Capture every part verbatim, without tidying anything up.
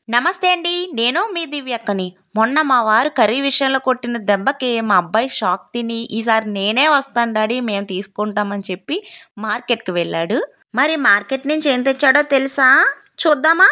నమస్తే అండి. నేను మీ దివ్యక్కని. మొన్న మా వారు కర్రీ విషయంలో కొట్టిన దెబ్బకి మా అబ్బాయి షాక్ తిని, "ఈసారి నేనే వస్తాను డాడీ మేము తీసుకుంటాం" అని చెప్పి మార్కెట్‌కి వెళ్ళాడు. మరి మార్కెట్ నుంచి ఏం తెచ్చాడో తెలుసా? చూద్దామా?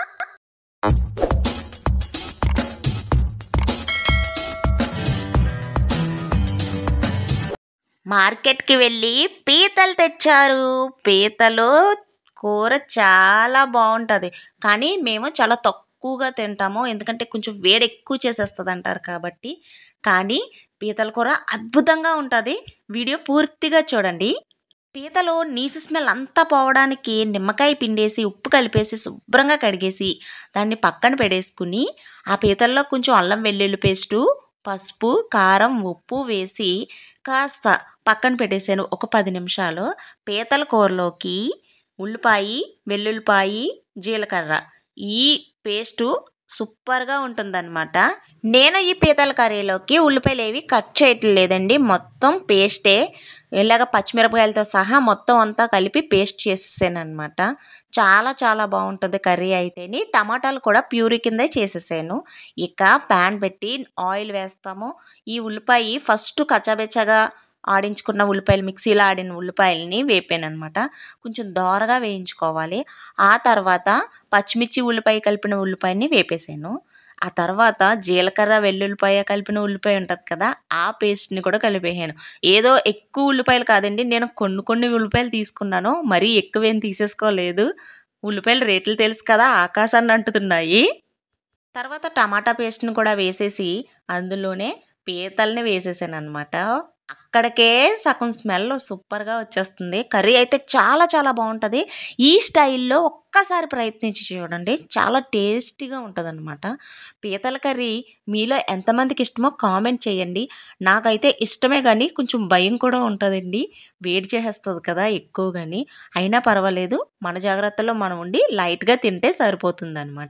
మార్కెట్‌కి వెళ్ళి పీతలు తెచ్చారు. పీతలు కూర చాలా బావుంటది. కానీ మేము చాలా తక్కువగా తింటాము. ఎందుకంటే కొంచెం వేడి ఎక్కువ చేసేస్తదంటారు కాబట్టి. కానీ పీతల కూర అద్భుతంగా ఉంటది. వీడియో పూర్తిగా చూడండి. పీతలు నీసు స్మెల్ అంతా పోవడానికి నిమ్మకాయ పిండేసి, ఉప్పు కలిపేసి, శుభ్రంగా కడిగేసి, దాన్ని పక్కన పెట్టేసుకుని, ఆ పీతల్లో కొంచెం అల్లం వెల్లుల్లి పేస్టు, పసుపు, కారం, ఉప్పు వేసి కాస్త పక్కన పెట్టేసాను ఒక పది నిమిషాలు. పీతల కూరలోకి ఉల్లిపాయి, వెల్లుల్లిపాయి, జీలకర్ర ఈ పేస్టు సూపర్‌గా ఉంటుందనమాట. నేను ఈ పీతల కర్రీలోకి ఉల్లిపాయలేవి కట్ చేయటం లేదండి. మొత్తం పేస్టే. ఇలాగ పచ్చిమిరపకాయలతో సహా మొత్తం అంతా కలిపి పేస్ట్ చేసేసాననమాట. చాలా చాలా బావుంటది కర్రీ అయితేని. టమాటాలు కూడా ప్యూరీ కిందే చేసేసాను. ఇక ప్యాన్ పెట్టి ఆయిల్ వేస్తాము. ఈ ఉల్లిపాయి ఫస్ట్ కచ్చాబిచ్చాగా ఆడించుకున్న ఉల్లిపాయలు మిక్సీలో ఆడిన ఉల్లిపాయలని వేపాననమాట. కొంచెం దోరగా వేయించుకోవాలి. ఆ తర్వాత పచ్చిమిర్చి, ఉల్లిపాయ కలిపిన ఉల్లిపాయని వేపేసాను. ఆ తర్వాత జీలకర్ర, వెల్లుల్లిపాయ కలిపిన ఉల్లిపాయ ఉంటది కదా! ఆ పేస్ట్‌ని కూడా కలిపేసాను. ఏదో ఎక్కువ ఉల్లిపాయలు కాదండి. నేను కొన్ని కొన్ని ఉల్లిపాయలు తీసుకున్నాను. మరీ ఎక్కువేం తీసేసుకోలేదు. ఉల్లిపాయల రేట్లు తెలుసు కదా! ఆకాశాన్ని అంటుతున్నాయి. తర్వాత టమాటా పేస్ట్‌ని కూడా వేసేసి అందులోనే పీతల్ని వేసేసాననమాట. అక్కడికే సగం స్మెల్ సూపర్‌గా వచ్చేస్తుంది. కర్రీ అయితే చాలా చాలా బావుంటది. ఈ స్టైల్‌లో ఒక్కసారి ప్రయత్నించి చూడండి. చాలా టేస్టీగా ఉంటదనమాట. పీతల కర్రీ మీలో ఎంతమందికి ఇష్టమో కామెంట్ చేయండి. నాకైతే ఇష్టమే గానీ కొంచెం భయం కూడా ఉంటదండి. వేడి చేసేస్తది కదా ఎక్కువగాని. అయినా పర్వాలేదు. మన జాగ్రత్తలో మనం ఉండి లైట్‌గా తింటే సరిపోతుందనమాట.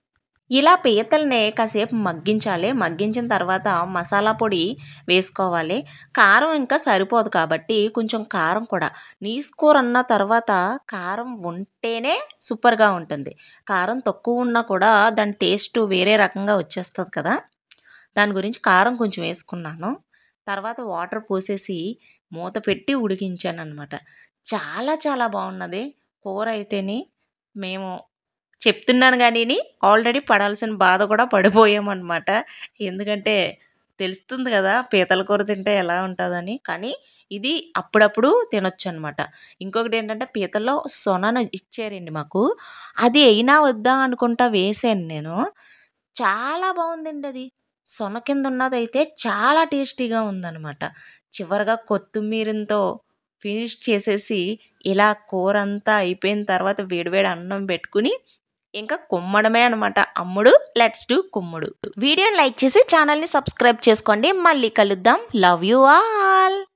ఇలా పీతల్ని కాసేపు మగ్గించాలి. మగ్గించిన తర్వాత మసాలా పొడి వేసుకోవాలి. కారం ఇంకా సరిపోదు కాబట్టి కొంచెం కారం కూడా. నీసు కూర అన్న తర్వాత కారం ఉంటేనే సూపర్‌గా ఉంటుంది. కారం తక్కువ ఉన్నా కూడా దాని టేస్టు వేరే రకంగా వచ్చేస్తది కదా! దాని గురించి కారం కొంచెం వేసుకున్నాను. తర్వాత వాటర్ పోసేసి మూత పెట్టి ఉడికించాననమాట. చాలా చాలా బావున్నది. కూర అయితేని మేము చెప్తున్నాను గానీని ఆల్రెడీ పడాల్సిన బాధ కూడా పడిపోయామనమాట. ఎందుకంటే తెలుస్తుంది గదా! పీతల కూర తింటే ఎలా ఉంటదని. కానీ ఇది అప్పుడప్పుడు తినొచ్చనమాట. ఇంకొకటేంటంటే పీతల్లో సొనను ఇచ్చారండి మాకు. అది ఎయినా వద్దా అనుకుంటా వేశాను నేను. చాలా బావుందండి అది. సొన కింద ఉన్నదైతే చాలా టేస్టీగా ఉందనమాట. చివరగా కొత్తిమీరతో ఫినిష్ చేసేసి ఇలా కూరంతా అయిపోయిన తర్వాత వేడి వేడి అన్నం పెట్టుకొని ఇంకా కుమ్మడమే అనమాట. అమ్ముడు లెట్స్ డూ కుమ్ముడు. వీడియోని లైక్ చేసి ఛానల్‌ని సబ్స్క్రైబ్ చేసుకోండి. మళ్ళీ కలుద్దాం. Love you all.